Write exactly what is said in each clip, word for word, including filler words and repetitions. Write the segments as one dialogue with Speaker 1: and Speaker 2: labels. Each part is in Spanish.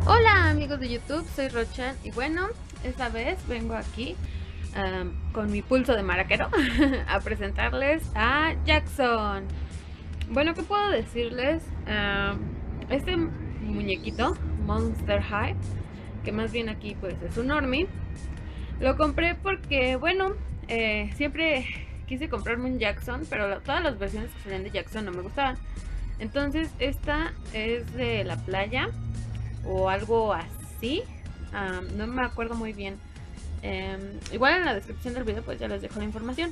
Speaker 1: Hola amigos de YouTube, soy Rochan y bueno, esta vez vengo aquí um, con mi pulso de maraquero a presentarles a Jackson. Bueno, ¿qué puedo decirles? Um, este muñequito, Monster High, que más bien aquí pues es un normie, lo compré porque bueno, eh, siempre quise comprarme un Jackson, pero la, todas las versiones que salían de Jackson no me gustaban. Entonces esta es de la playa o algo así, um, no me acuerdo muy bien. Um, igual en la descripción del video pues ya les dejo la información.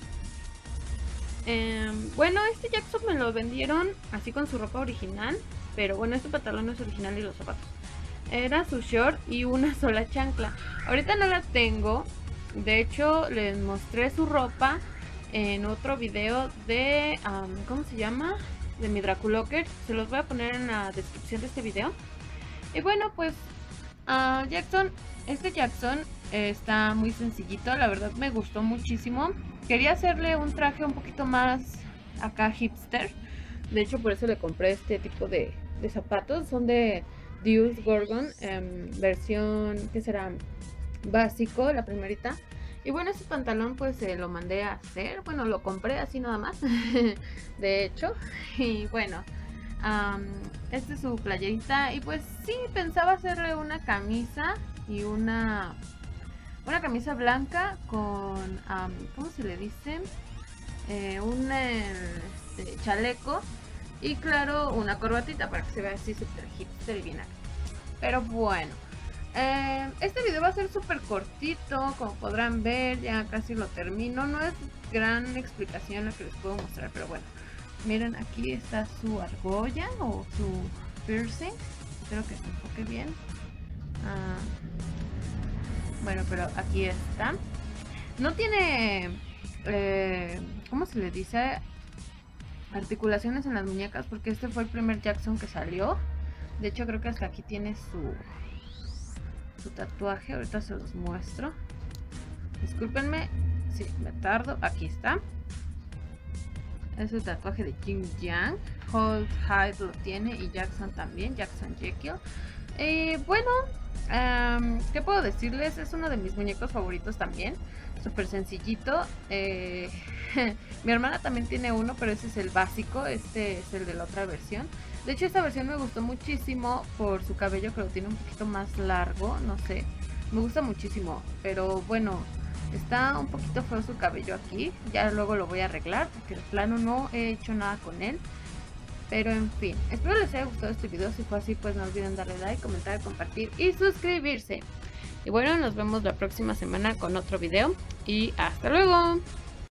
Speaker 1: Um, bueno, este Jackson me lo vendieron así con su ropa original, pero bueno, este pantalón no es original y los zapatos. Era su short y una sola chancla. Ahorita no la tengo. De hecho, les mostré su ropa en otro video de... Um, ¿Cómo se llama? De mi Draculocker. Se los voy a poner en la descripción de este video. Y bueno, pues uh, Jackson, este Jackson eh, está muy sencillito. La verdad me gustó muchísimo. Quería hacerle un traje un poquito más acá hipster. De hecho, por eso le compré este tipo de, de zapatos. Son de Deus Gorgon, eh, versión, ¿qué será? Básico, la primerita. Y bueno, este pantalón pues se eh, lo mandé a hacer. Bueno, lo compré así nada más. De hecho. Y bueno, um, esta es su playerita. Y pues sí, pensaba hacerle una camisa y una... Una camisa blanca con... Um, ¿Cómo se le dice? Eh, un este, chaleco. Y claro, una corbatita para que se vea así super hipster y bien acá. Pero bueno, eh, este video va a ser súper cortito, como podrán ver, ya casi lo termino. No es gran explicación lo que les puedo mostrar, pero bueno. Miren, aquí está su argolla o su piercing. Espero que se enfoque bien. Ah, bueno, pero aquí está. No tiene, eh, ¿cómo se le dice? Articulaciones en las muñecas, porque este fue el primer Jackson que salió. De hecho, creo que hasta aquí tiene su, su tatuaje. Ahorita se los muestro. Discúlpenme si me tardo. Aquí está. Es el tatuaje de Jin Yang. Holt Hyde lo tiene y Jackson también. Jackson Jekyll. Eh, bueno, um, ¿qué puedo decirles? Es uno de mis muñecos favoritos también. Súper sencillito. Eh, mi hermana también tiene uno, pero ese es el básico. Este es el de la otra versión. De hecho, esta versión me gustó muchísimo por su cabello, que lo tiene un poquito más largo. No sé, me gusta muchísimo. Pero bueno, está un poquito feo su cabello aquí. Ya luego lo voy a arreglar, porque de plano no he hecho nada con él. Pero en fin, espero les haya gustado este video. Si fue así, pues no olviden darle like, comentar, compartir y suscribirse. Y bueno, nos vemos la próxima semana con otro video. Y hasta luego.